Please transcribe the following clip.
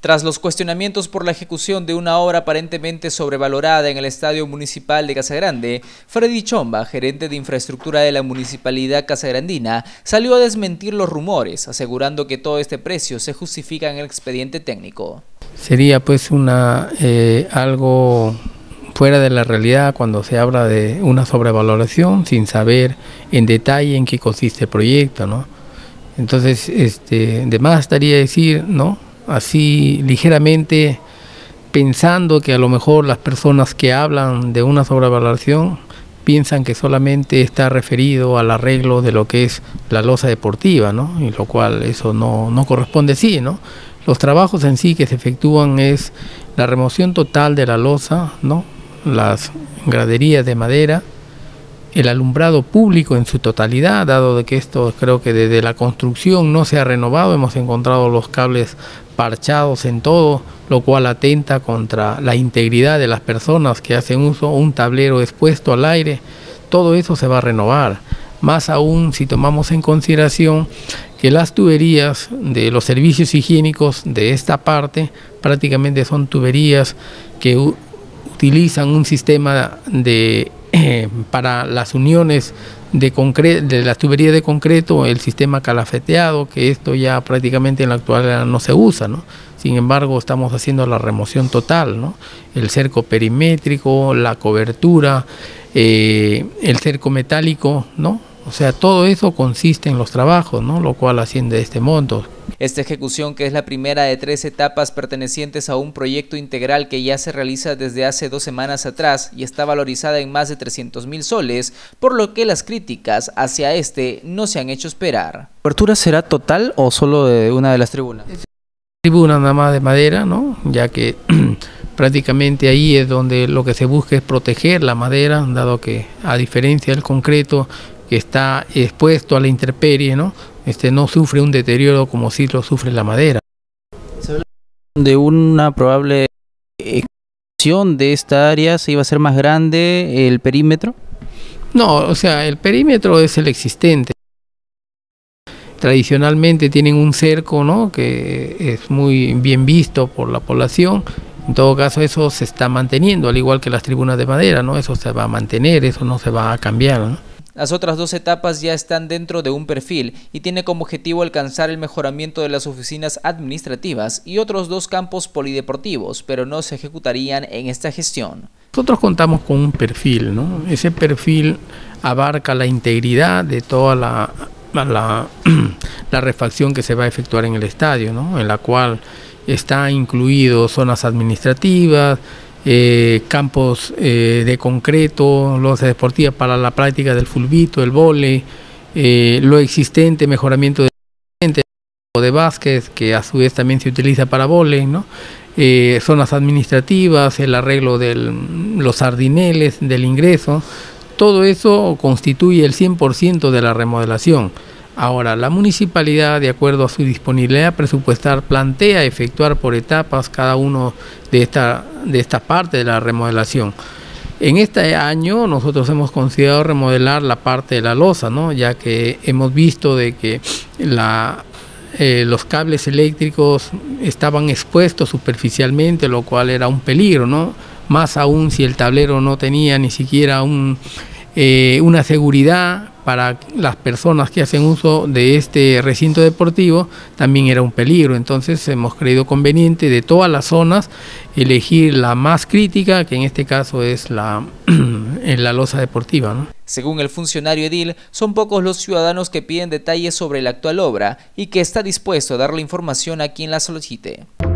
Tras los cuestionamientos por la ejecución de una obra aparentemente sobrevalorada en el Estadio Municipal de Casagrande, Freddy Chomba, gerente de infraestructura de la Municipalidad Casagrandina, salió a desmentir los rumores, asegurando que todo este precio se justifica en el expediente técnico. Sería pues algo fuera de la realidad cuando se habla de una sobrevaloración sin saber en detalle en qué consiste el proyecto, ¿no? Entonces, de más estaría decir, ¿no?, así ligeramente, pensando que a lo mejor las personas que hablan de una sobrevaloración piensan que solamente está referido al arreglo de lo que es la losa deportiva, ¿no? Y lo cual eso no corresponde así, ¿no? Los trabajos en sí que se efectúan es la remoción total de la losa, ¿no?, las graderías de madera, el alumbrado público en su totalidad, dado de que esto creo que desde la construcción no se ha renovado, hemos encontrado los cables parchados en todo, lo cual atenta contra la integridad de las personas que hacen uso, un tablero expuesto al aire, todo eso se va a renovar. Más aún si tomamos en consideración que las tuberías de los servicios higiénicos de esta parte prácticamente son tuberías que utilizan un sistema para las uniones de las tuberías de concreto, el sistema calafeteado, que esto ya prácticamente en la actualidad no se usa, ¿no? Sin embargo, estamos haciendo la remoción total, ¿no? El cerco perimétrico, la cobertura, el cerco metálico, ¿no? O sea, todo eso consiste en los trabajos, ¿no?, lo cual asciende a este monto. Esta ejecución, que es la primera de 3 etapas pertenecientes a un proyecto integral que ya se realiza desde hace 2 semanas atrás y está valorizada en más de 300.000 soles, por lo que las críticas hacia no se han hecho esperar. ¿La cobertura será total o solo de una de las tribunas? Tribuna nada más de madera, ¿no?, ya que prácticamente ahí es donde lo que se busca es proteger la madera, dado que a diferencia del concreto que está expuesto a la intemperie, ¿no?, no sufre un deterioro como si lo sufre la madera. ¿Se habla de una probable expansión de esta área? ¿Se iba a ser más grande el perímetro? No, o sea, el perímetro es el existente. Tradicionalmente tienen un cerco, ¿no?, que es muy bien visto por la población. En todo caso, eso se está manteniendo, al igual que las tribunas de madera, ¿no? Eso se va a mantener, eso no se va a cambiar, ¿no? Las otras 2 etapas ya están dentro de un perfil y tiene como objetivo alcanzar el mejoramiento de las oficinas administrativas y otros 2 campos polideportivos, pero no se ejecutarían en esta gestión. Nosotros contamos con un perfil, ¿no? Ese perfil abarca la integridad de toda la refacción que se va a efectuar en el estadio, ¿no?, en la cual está incluido zonas administrativas, campos de concreto, losa deportiva para la práctica del fulbito, el vóley, lo existente, mejoramiento de básquet, que a su vez también se utiliza para vóley, ¿no?, zonas administrativas, el arreglo de los sardineles, del ingreso, todo eso constituye el 100% de la remodelación. Ahora, la municipalidad, de acuerdo a su disponibilidad presupuestal, plantea efectuar por etapas cada uno de esta parte de la remodelación. En este año nosotros hemos considerado remodelar la parte de la losa, ¿no?, ya que hemos visto de que los cables eléctricos estaban expuestos superficialmente, lo cual era un peligro, ¿no?, más aún si el tablero no tenía ni siquiera una seguridad para las personas que hacen uso de este recinto deportivo, también era un peligro. Entonces hemos creído conveniente de todas las zonas elegir la más crítica, que en este caso es en la losa deportiva, ¿no? Según el funcionario edil, son pocos los ciudadanos que piden detalles sobre la actual obra y que está dispuesto a dar la información a quien la solicite.